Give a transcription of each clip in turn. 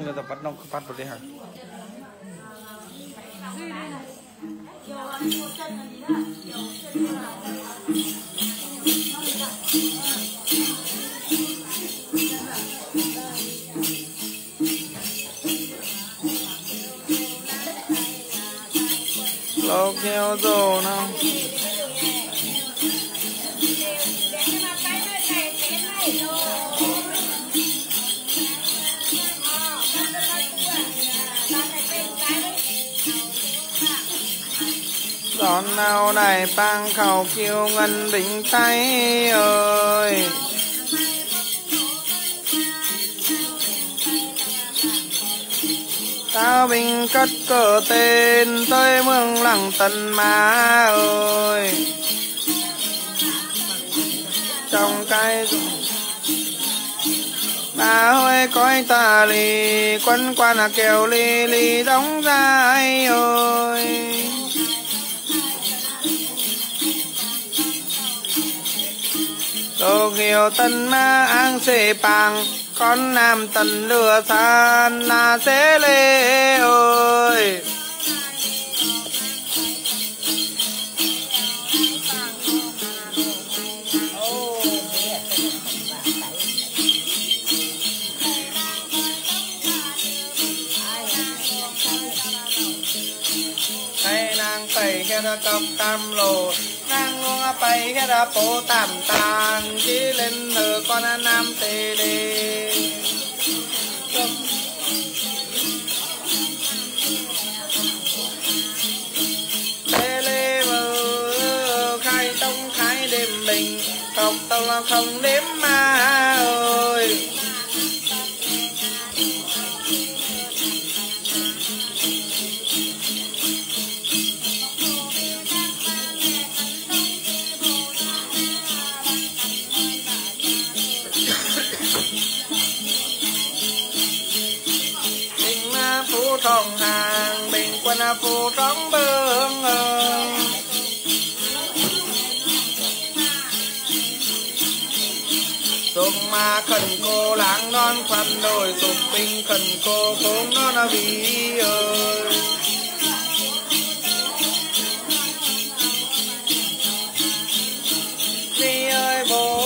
người ta bắt nông bắt vào đây hả lô keo đồ nào đón nào này bang khẩu kiêu ngân bình tay ơi tao bình cất cờ tên tới mương lăng tần má ơi trong cái bà ơi coi ta lì quân quan là kêu lì lì đóng ra ơi đồ kiều tân ma ang xê pang con nam tần lừa san là xế lê ơi hay nàng tẩy cái đó cọc tam lồ nàng luôn bay cái đó phố tạm tàn chỉ lên nửa con nam tê lê tê lê mơ khai tông khai đêm bình không tông không đếm ma ơi trong hàng bình quân phù trong bương sông ma khẩn cô láng non khoăn đồi sụp bình khẩn cô cũng nó là vì ơi vì ơi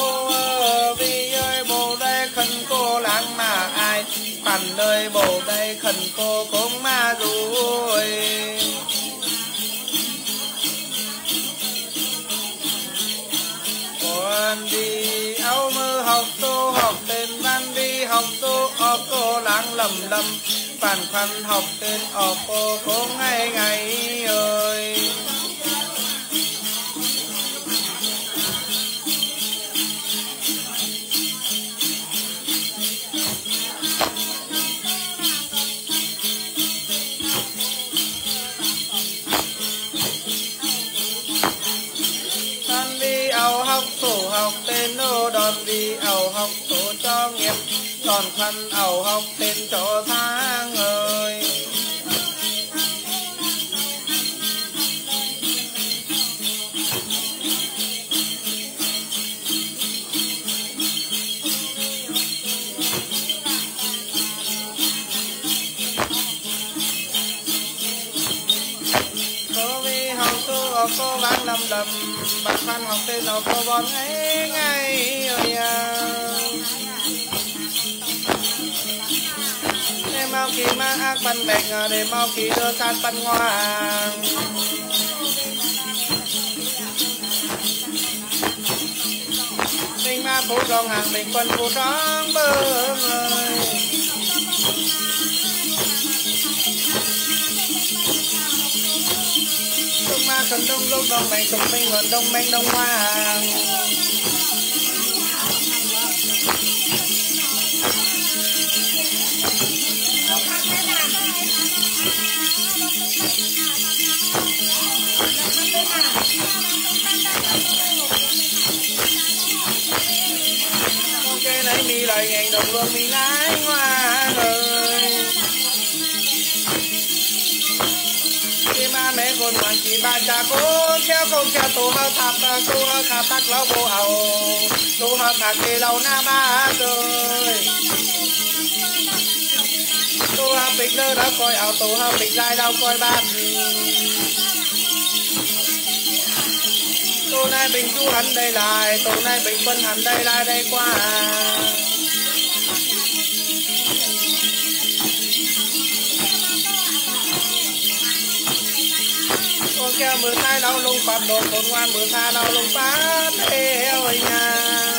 bố đây khẩn cô láng mà ai phản đời bồ đây khẩn cô cũng ma rồi còn đi áo mơ học tô học tên văn đi học tô học cô láng lầm lầm phản khoăn học tên học cô cũng ngày ngày ơi học tên nô đòn đi ẩu học tổ cho nghiệp còn khăn ẩu học tên cho tháng ơi cô bán lầm lầm bạc khăn học tên nào cô bọn ngay ngay rồi em mau kỳ ma ác bắn bạch để mau kỳ đưa sát bắn ngoan tình ma phú trong hàng bình quân phú trong bơm ơi ma cần đông đông đông mày sùng minh gần đông minh đông hoàng ok nãy mi lại ngày đồng luôn mi lái ngoan ơi mẹ con hoàng chị ba cha con cha tổ hợp tháp tổ hợp khá tắc lâu bộ ảo tổ hợp tháp kê lâu na ba rồi bịch lơ đó coi ảo tổ ha bịch lai đau coi ban tổ này bình chu hắn đây lại tổ này bình phân hắn đây lại đây qua con kêu mưa thay đau lông phát đồ con ngoan mưa tha đau lông phát theo nhà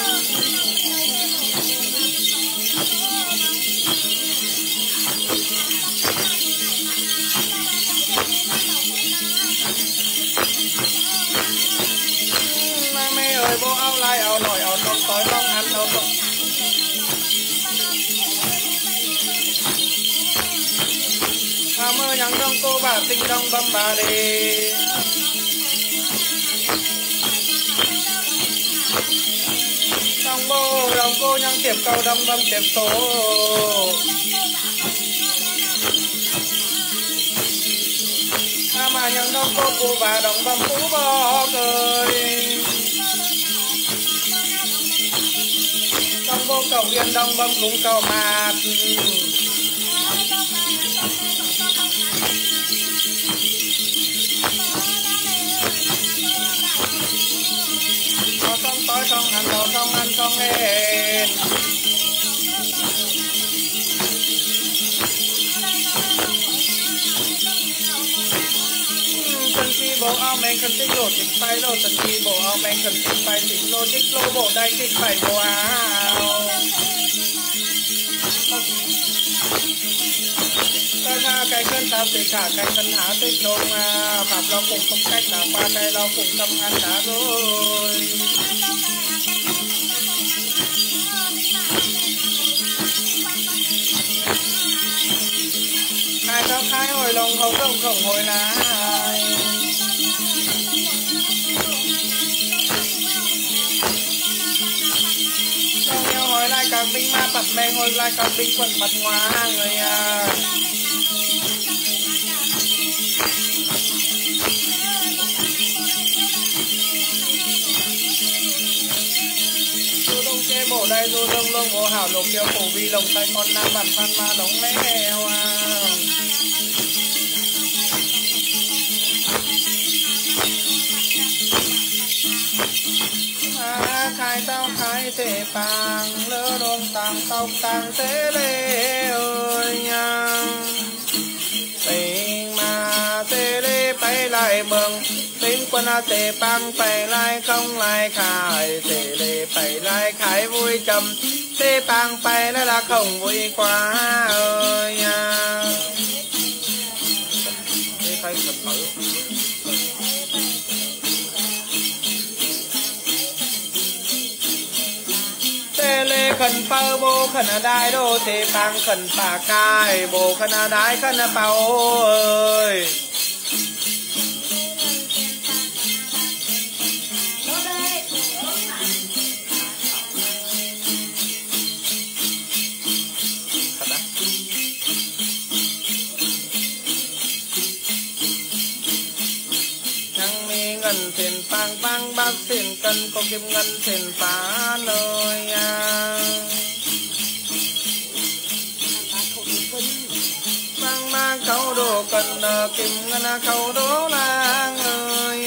mẹ ơi bố áo lai áo nổi áo nón tối long ăn áo nón mơ nhang đông cô bà tinh đông bấm bà đi đồng cô nhang tiệp cầu đông bấm tiệp số mà nhang đông cô bà đồng bấm phú bò cười đông cô cầu yên đông bấm cũng cầu mạt tối không ăn đồ không ăn không hên chân chi bộ ao men cần tích lô chích phải lô chân chi bộ ao men cần chích phải chích lô bộ đây chích phải bộ áo ta cái cân ta tịch cả cái cân há tích lô phạm lo cùng không cách là qua đây lo cùng tâm ăn đã rồi hai tao khai hồi lòng hồng không hồi là đông nhau hồi lại các binh ma bật bè hồi lại các binh quần bật ngoá người bộ đây du đông lông ô hảo lục kiều phủ vi lồng tay con nam bản phan ma đóng mèo khai tao khai thể pàng lỡ đôn tàng tóc tàng thế lê ơi nha tình mà thế lê bay lại mừng tính quân tề băng phải lại không lại khai tề lê phải lại khai vui trầm tề băng phải là không vui quá ơi nha tề phải sập tử tề lê khẩn phơ bố khẩn đại đô tề băng khẩn phà cai bố khẩn đại khẩn bao ơi ngân thiền pang bang bác thiền cân có kim ngân thiền phá nơi bang bang khẩu đồ cân kim ngân khẩu đồ lang ơi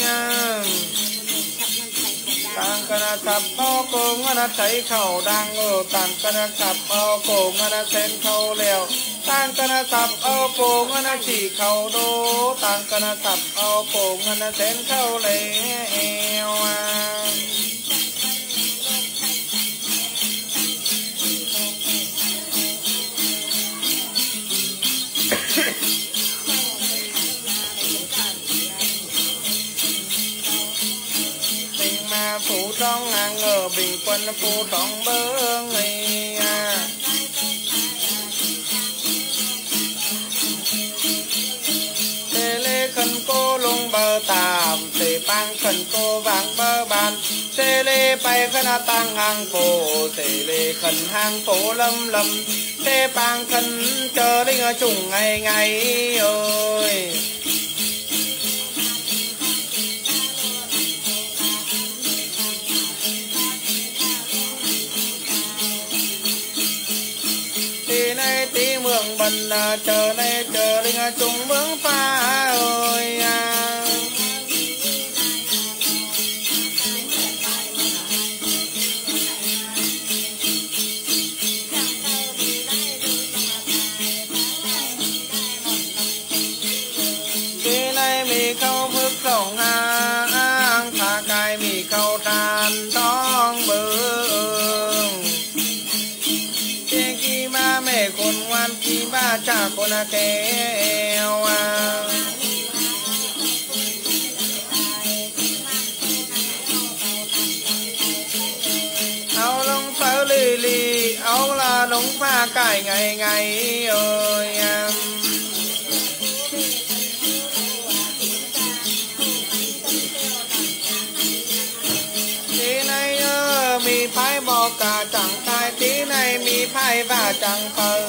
tàng cân sập bao cổ ngân thấy khẩu đang ở tàng cân sập bao cổ ngân sen khẩu lèo tàng cân sập bao cổ ngân chỉ khẩu đô tàng cân sập bao cổ ngân sen khẩu lèo phụ trong hàng ở bình quân phụ trong bơ người tê lê khẩn cô lung bờ tạm tê bang khẩn cô vàng bờ bàn tê lê bay khẩn tăng hàng cổ tê lê khẩn hàng cổ lâm lâm tê bang khẩn chờ đinh ở trùng ngày ngày ơi tí mường phần chờ đây chờ linh chung bướng pha ơi khi nay mi khâu phước sổng hàng thả cài mi khâu tràn tông bướng khi ba mẹ con ngoan khi ba cha con kêu áo lông phở lì lì áo là lông pha cải ngày ngày ơi thế này mi phải bỏ cả chẳng tai thế này mi phải và chẳng phở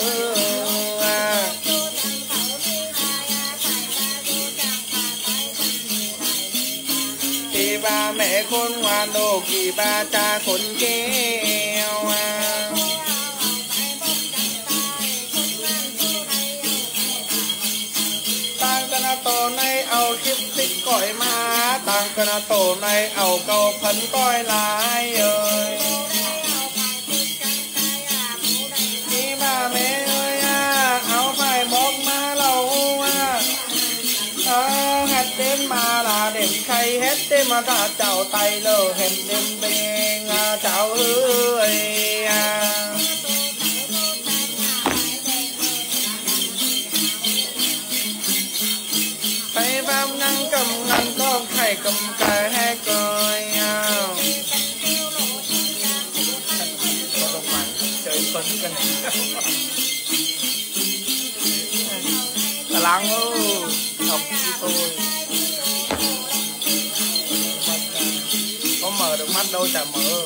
khi ba mẹ khôn ngoan đồ khi ba cha khôn kêu tăng cana tổ này ao khiếp thích cõi ma tăng cana tổ này ao cầu phấn coi lại ơi khi ba mẹ ơi áo phải bóp má lâu hết đêm mà là đêm khay hết đêm mà ta chào tay lờ hết đêm bên chào ơi tay vam ngăn cầm ngăn con khay cầm cài hai cười chơi phấnกันlăng ơi học như tôi có mở được mắt đâu chả mở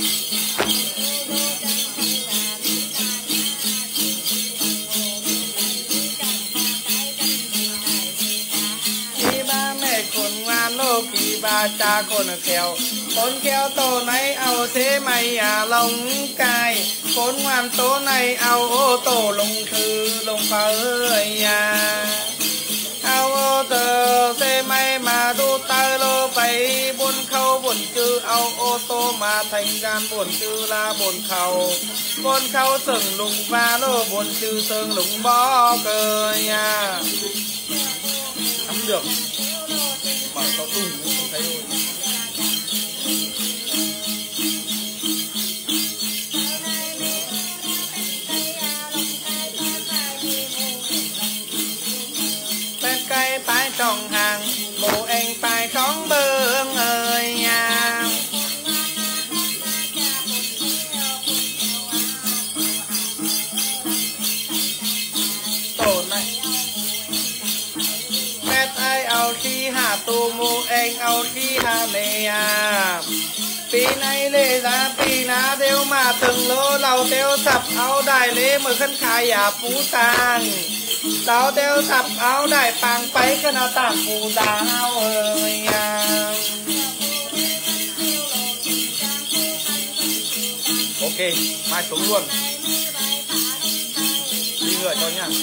khi ba mẹ con ngoan lô khi ba cha con khéo tổ này ao thế mày lông cài con ngoan tổ này ao ô tổ lông thư lông phá ơi ao ô tờ xe may mà đu tay lô bay buồn khâu buồn chư ao ô tô mà thành gian buồn chư là buồn khâu sừng lùng va lô buồn chư sừng lùng bó cười nắm được mà có tung không thấy rồi cây tay trồng hàng bộ anh tay khóng bương ơi nha tổ này mẹ ai ao khi hà tu mu anh ao khi hà mẹ pi này lê ra pi ná đeo mà từng lô lầu đeo sập áo đài lê mà khăn khai phú tàng tao đeo sập áo đại pang bay cái nào tạm phù tao ơi ok mai xuống luôn đi ngựa cho nha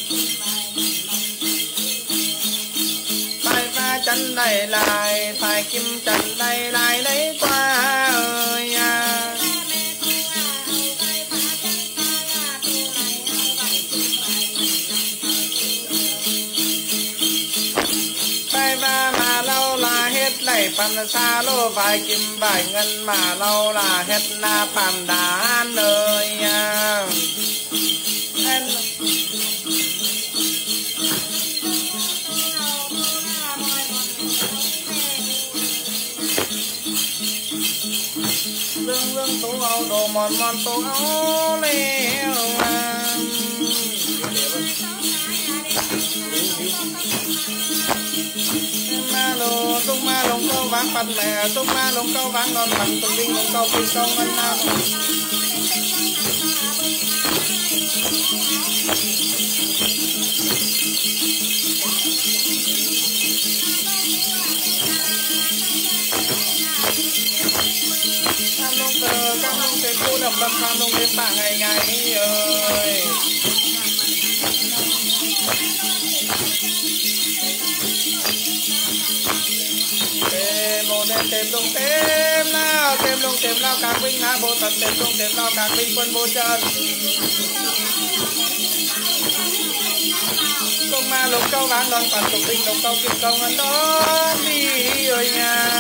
phải pha chân này lại phải kim chân này lại lấy qua ơi mà lâu là hết lạy pan xa lô vài kim bài ngân mà lâu là hết na pan đá ơi lương lương tố áo đồ mòn mòn tố áo leo tung ma lồng câu ván bật mẹ tung ma lồng câu ván non bằng tung đinh lồng câu phi câu ngân nam cam lông tê cô đập lâm cam lông đêm bảng ngày ngày ơi Tìm lùng tìm lao càng binh ngã vô tận tìm lùng tìm lao càng binh quân vô chân công ma lục câu ván đoàn toàn tục binh lục câu kim công ấn đó đi ơi nhà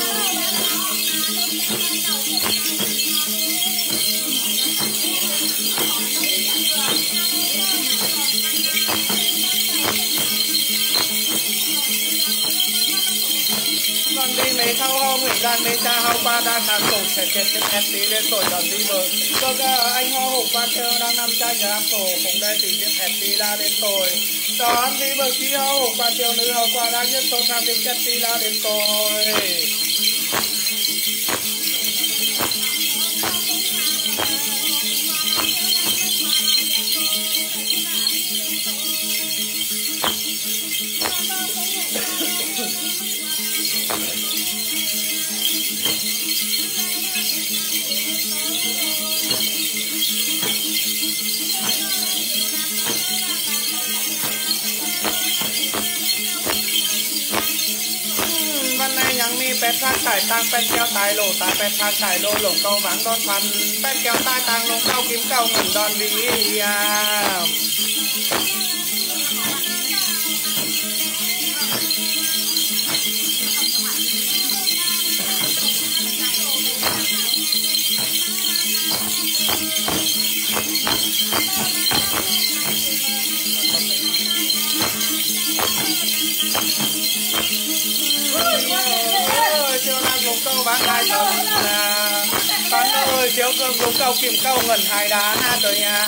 đi mấy khâu hông người gan mấy cha hao qua đang làm tổ trẻ chết chết tí lên tuổi còn đi bờ cơ anh ho hụt qua chơi đang năm cha nhà làm tổ cũng đây thì chết tí la đến tuổi đón đi bờ chi hao hụt qua chiều nữ hao qua đang nhất tổ tham đi chết tí la đến tuổiเป็ดทางสายตังเป็ดแก้วตายโลตายเป็ดทางสายโลหลงเกาหวังดอนพันเป็ดแก้วตายตังลงเก้ากิมเก้าเงินดอนวียามbán hai tầng con ơi chiếu cơm đúng câu kìm câu ngẩn hai đá na rồi nha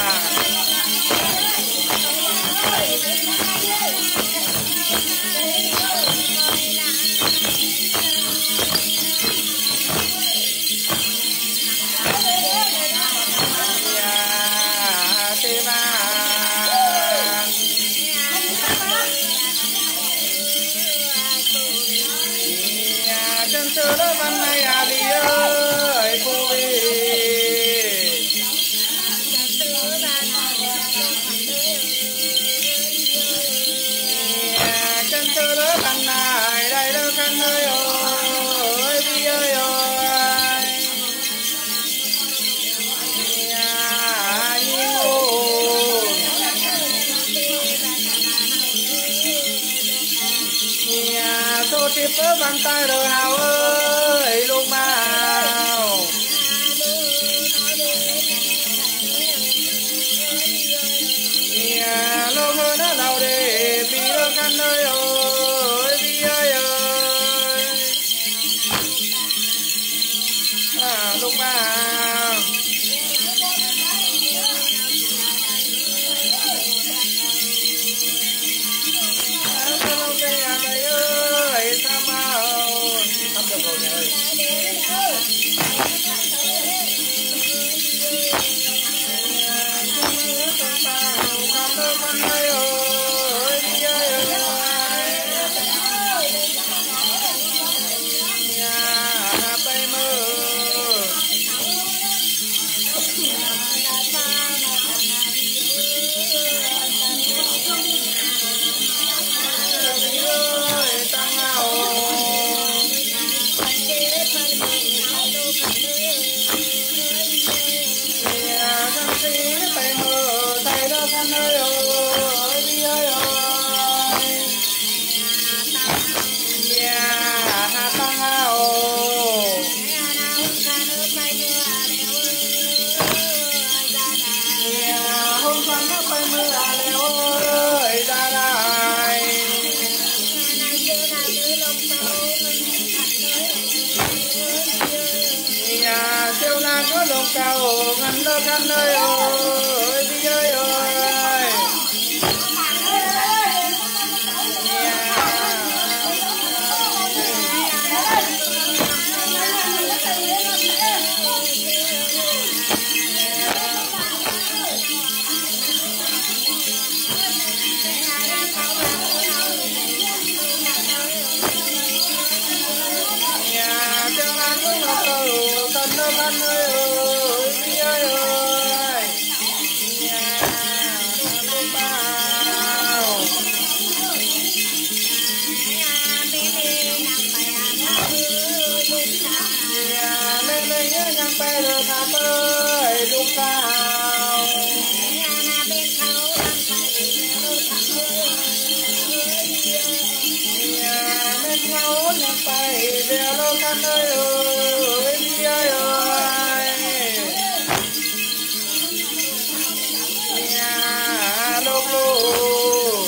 tiếp với bàn tay rồi hào ơi lúc nào nhà lúc hơn nó đầu để vì nó khăn ơi ơi vì ơi lúc nào cao ngân đô khăn ơi ơi đi ơi ơi nhà cho anh có ngọc cầu thân đô khăn ơi ơi đi ơi ơi เลยทับเอ้ยลูกสาวเขายังไปเดี๋ยวเรากันเลยเอ้ยพี่เอ้ยเนี่ยลูกลูก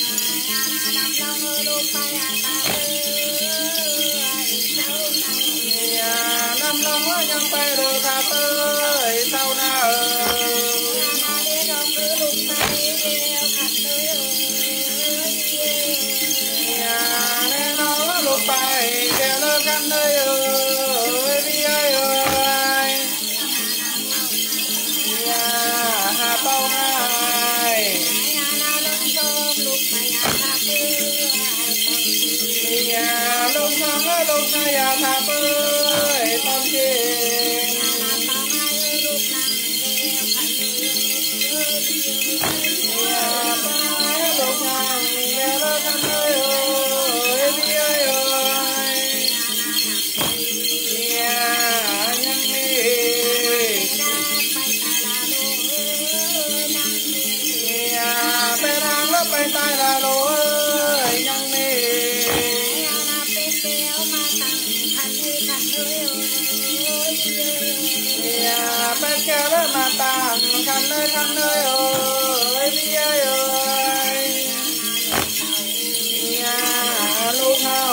เนี่ยน้ำลงยังไปเลยทับเอ้ยเศร้าหน้าเอ้ไปเดี๋ยวเลิกกันเลยเอ้ยพี่เอ้ยอย่าหาเป้าง่ายอย่าลงทางลงนาอย่าทำเอ้ยตอนเย็นอย่าไปลงทางเดี๋ยวเลิกกันเลยเอ้ยพี่เอ้ยไปตายละโลยยังมีอย่าไปแก่แล้วมาตามกันเลยทันเลยเอ้ยพี่เอ้ยอย่าลูกเขา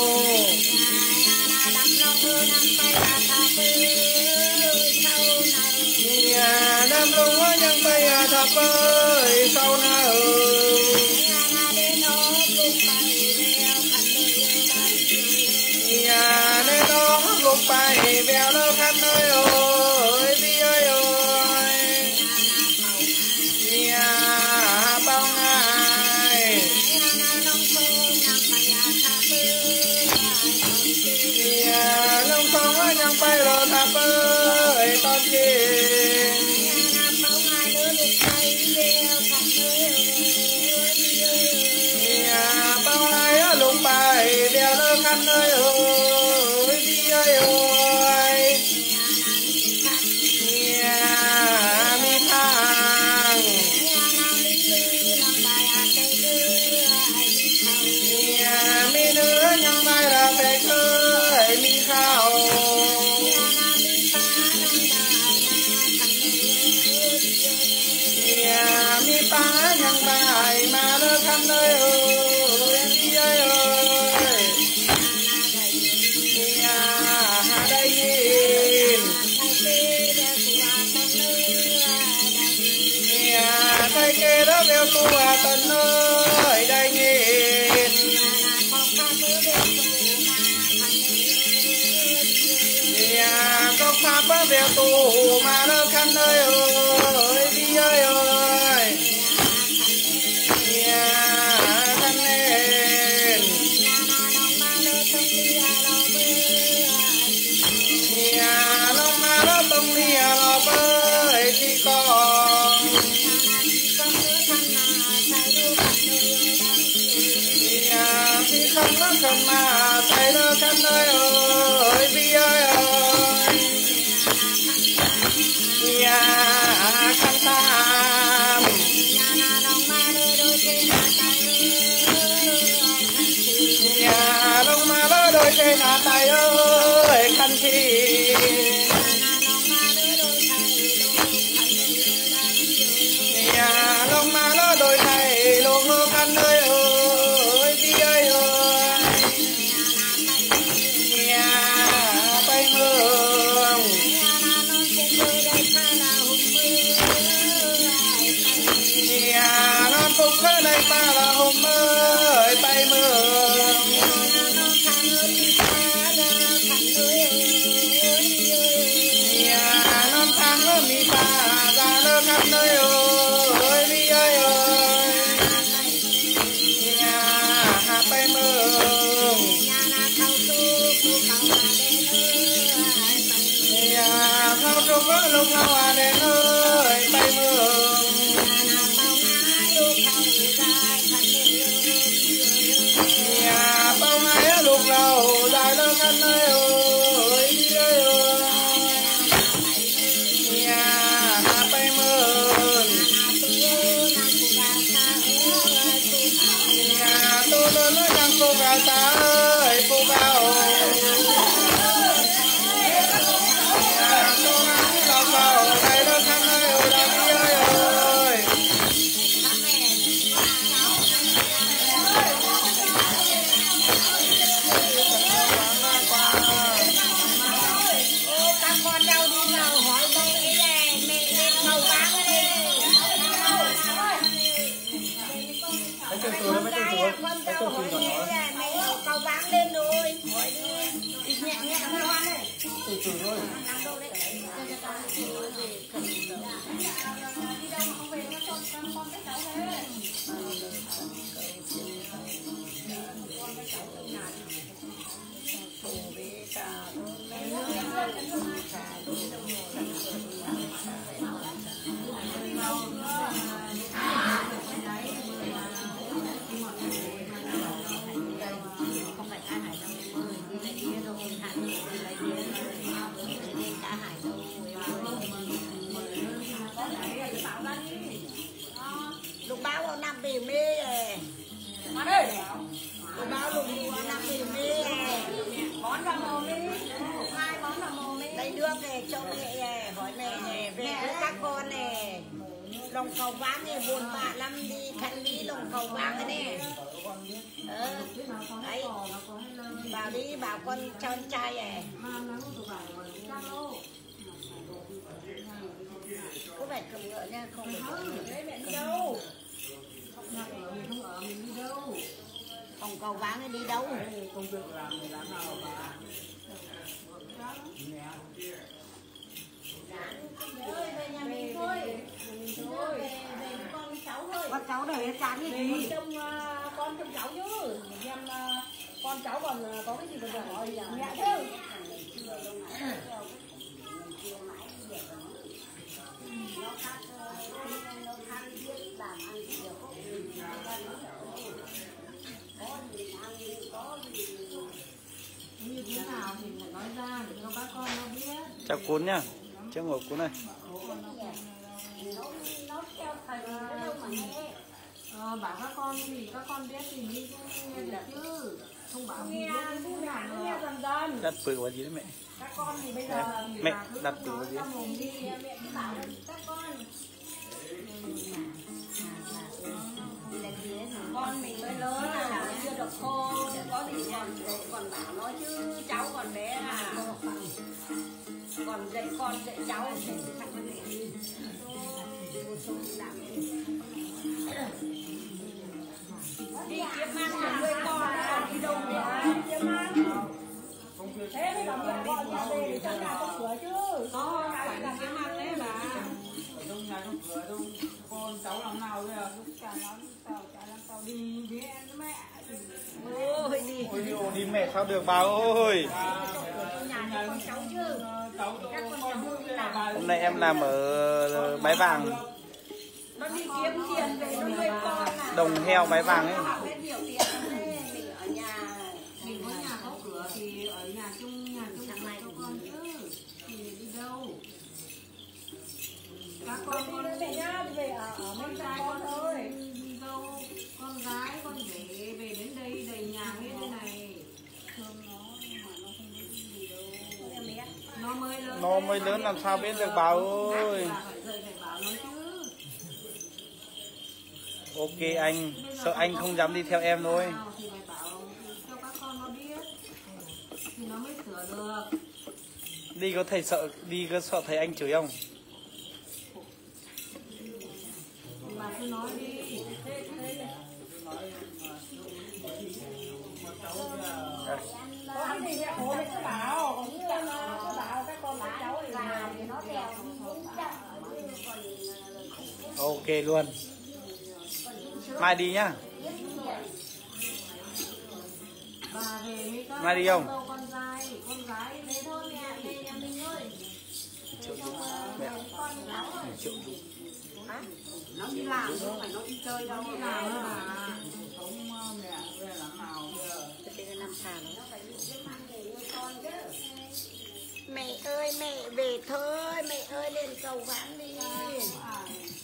อย่าดำลงยังไปอย่าทับเอ้ยเศร้าหน้าเอ้ยอย่าได้น้องลงไปแววแล้วคันเลยโอ้ยพี่เอ้ยอย่าเป้าง่ายอย่าลงทองยังไปรอทับเอ้ยตอนเย็นอย่าเป้าง่ายลงไปเดี๋ยวเลิกกันเลยโอ้ยพี่เอ้ยอย่ามีทางอย่ามีเนื้อยังไม่ละแต่เคยมีข้าวอย่ามีป้ายังไม่มาเลิกกันเลยเอ้ยพี่เอ้ยอย่าได้ยินอย่าใครเกล้าเบลตัวตนเลยได้ยินอย่าก็พาเบลตัวมาเลิกกันเลยเอ้ยพี่เอ้ยอย่าทันเล่นอย่าลงมาแล้วตรงนี้เราเอ้ยที่กองอย่าที่คำนั้นคำมาใจเลิกกันเลยเอ้ยพี่เอ้ยอย่าคันตามอย่าลงมาแล้วโดยใจหน้าตายเอ้ยคันทีอย่าลงมาแล้วโดยใจลงกันเลยเอ้ยพี่เอ้ยอย่าไปเมืองอย่านอนทุกข์ในป่าละห่มเอ้ยไปเมืองอย่านอนทางแล้วมีป่าจะเลิกกันเลยเอ้ยพี่เอ้ยอย่าไปเมืองอย่าเข้าทุกข์ลงเอาเด่นเอ้ยไปเมือง cô gà ta ơi cô gà ơi cô gắng lòng vào đây nó thăm ơi là đi ơi ơi các con đâu đi vào hỏi mẹ này mẹ lên cầu bán ở đây con gái con đâu hỏi mẹ là mẹ ở cầu bán lên rồi hỏi đi nhẹ nhẹ thôi từ từ thôi lục báo nằm bì mê lục báo lục nằm bì mê món là mồ mê hai món là mồ mê đây đưa về cho mẹ hỏi mẹ về với các con này lòng cầu váng này buồn bã lắm đi khăn đi lòng cầu váng này nè đấy bảo đi bảo con trai này có phải cầm ngựa nha không phải mẹ đi đâu phòng cầu váng này đi đâu công việc làm thì làm nào mà về nhà mình thôi về con cháu thôi con cháu để chán cái gì con trông cháu chứ em con cháu còn có cái gì còn gọi mẹ chứ như thế nào thì phải nói ra để cho các con nó biết. chào cuốn nhá chào ngồi cuốn này Nó theo thầy đâu mà nghe. Bảo các con thì các con biết thì mới nghe được chứ không bảo Nghe dần dần. đặt bự vào gì đấy mẹ Các con thì bây giờ mẹ đặt bự vào gì mẹ cứ bảo các con mình mới lớn là chưa được khô có gì còn bảo nó chứ cháu còn bé à còn dạy con dạy cháu đi kiếm ăn để nuôi con còn đi đâu để kiếm ăn thế mới làm việc con nhà về để trong nhà con sửa chứ có phải là kiếm ăn đấy mà trong nhà trong cửa đâu con cháu làm nào bây giờ lúc chả làm sao đi với em với mẹ ôi đi ôi đi mẹ sao được bà ơi nhà con cháu chứ cháu hôm nay em làm ở Bái Vàng nó đi kiếm tiền về nó nuôi con à đồng heo Bái Vàng ấy nhiều tiền mình ở nhà mình có nhà có cửa thì ở nhà chung này cho con chứ thì đi đâu các con về nhá về ở bên trai con thôi đi đâu con gái con rể về đến đây đầy nhà hết thế này thương nó mà nó không biết gì đâu nó mới lớn làm sao biết được bà ơi phải bảo nó chứ ok anh sợ anh không dám đi theo em thôi thì phải bảo cho các con nó biết thì nó mới sửa được đi có sợ thầy anh chửi không bà cứ nói đi có ăn thì mẹ bố mẹ cứ bảo còn cứ bảo các con các cháu thì làm thì nó theo ok luôn mai đi nhá bà về mới có mai đi không con gái thế thôi mẹ về nhà mình ơi triệu đúng mẹ triệu đúng nó đi làm không phải nó đi chơi đâu đi làm mà không mẹ về làm nào bây giờ mẹ ơi mẹ về thôi mẹ ơi lên cầu vãn đi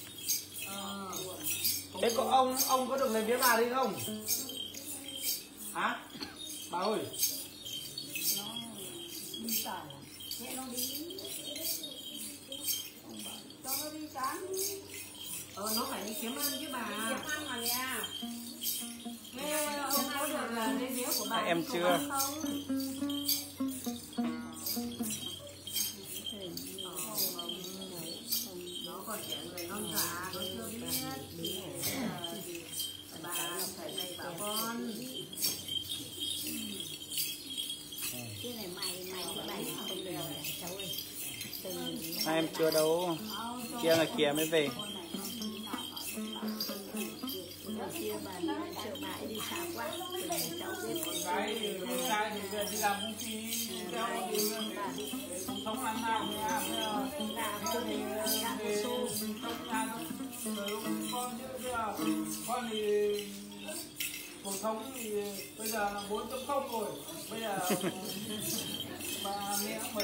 thế có ông có được lấy vé bà đi không Hả? Bà ơi. Đi tỏi. Thế nó đi. Cho nó đi chán. Nó phải đi kiếm ăn chứ bà. Kiếm ăn mà nha. Nghe ông có được là lấy véo của bà. Em chưa. Nó còn trẻ người non dạ, nó chưa biết. Bà phải dạy bảo con. Cái này mày không được cháu ơi. Hai em chưa đâu. Kia là kia mới về. Kia bà sợ mãi đi xa quá. Cháu biết Con trai thì đi làm công ty theo cuộc sống làm nào thì con chứ con thì cuộc sống thì bây giờ là 4.0 rồi, bây giờ bà mẹ phải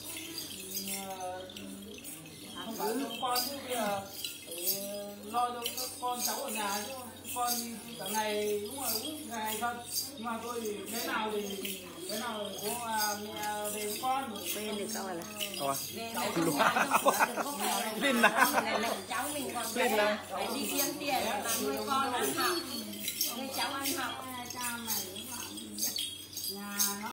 không phải cho con chứ bây giờ phải lo cho các con cháu ở nhà chứ con cả ngày đúng là đúng ngày thật, nhưng mà tôi thì thế nào thì có mẹ về với con bên được coi là rồi lên nào cháu mình còn lên nào phải đi kiếm tiền mà nuôi con ăn học, nuôi cháu ăn học. Cha mày nhà nó